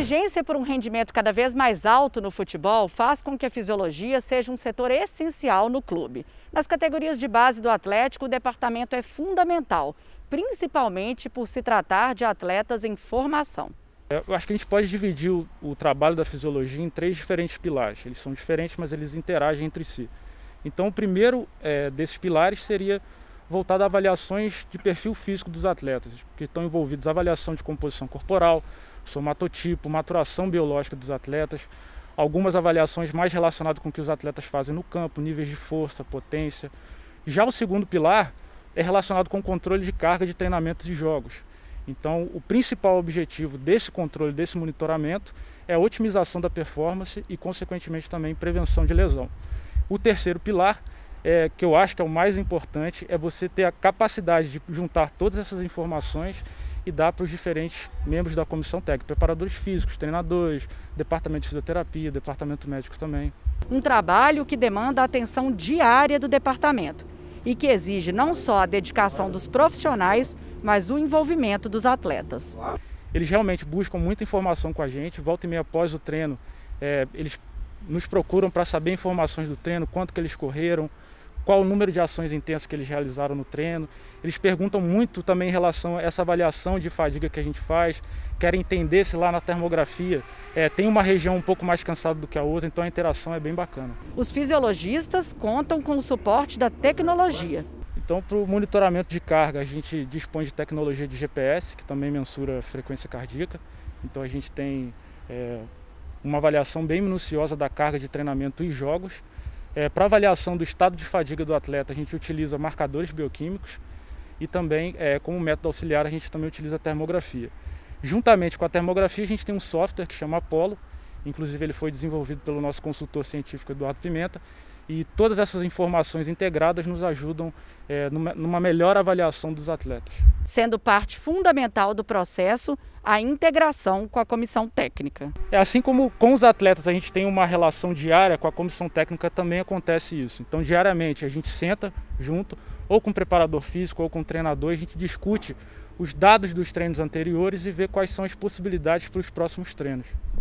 exigência por um rendimento cada vez mais alto no futebol faz com que a fisiologia seja um setor essencial no clube. Nas categorias de base do Atlético, o departamento é fundamental, principalmente por se tratar de atletas em formação. Eu acho que a gente pode dividir o trabalho da fisiologia em 3 diferentes pilares. Eles são diferentes, mas eles interagem entre si. Então, o primeiro desses pilares seria voltado a avaliações de perfil físico dos atletas, que estão envolvidos avaliação de composição corporal, somatotipo, maturação biológica dos atletas, algumas avaliações mais relacionadas com o que os atletas fazem no campo, níveis de força, potência. Já o segundo pilar é relacionado com o controle de carga de treinamentos e jogos. Então, o principal objetivo desse controle, desse monitoramento, é a otimização da performance e, consequentemente, também prevenção de lesão. O terceiro pilar, que eu acho que é o mais importante, é você ter a capacidade de juntar todas essas informações e dar para os diferentes membros da comissão técnica, preparadores físicos, treinadores, departamento de fisioterapia, departamento médico também. Um trabalho que demanda a atenção diária do departamento e que exige não só a dedicação dos profissionais, mas o envolvimento dos atletas. Eles realmente buscam muita informação com a gente, volta e meia após o treino, eles nos procuram para saber informações do treino, quanto que eles correram, qual o número de ações intensas que eles realizaram no treino. Eles perguntam muito também em relação a essa avaliação de fadiga que a gente faz, querem entender se lá na termografia tem uma região um pouco mais cansada do que a outra, então a interação é bem bacana. Os fisiologistas contam com o suporte da tecnologia. Então, para o monitoramento de carga, a gente dispõe de tecnologia de GPS, que também mensura a frequência cardíaca. Então a gente tem uma avaliação bem minuciosa da carga de treinamento e jogos. Para avaliação do estado de fadiga do atleta, a gente utiliza marcadores bioquímicos e também, como método auxiliar, a gente também utiliza a termografia. Juntamente com a termografia, a gente tem um software que chama Apollo, inclusive ele foi desenvolvido pelo nosso consultor científico Eduardo Pimenta, e todas essas informações integradas nos ajudam numa melhor avaliação dos atletas. Sendo parte fundamental do processo, a integração com a comissão técnica. Assim como com os atletas a gente tem uma relação diária, com a comissão técnica também acontece isso. Então, diariamente a gente senta junto, ou com o preparador físico ou com o treinador, e a gente discute os dados dos treinos anteriores e vê quais são as possibilidades para os próximos treinos.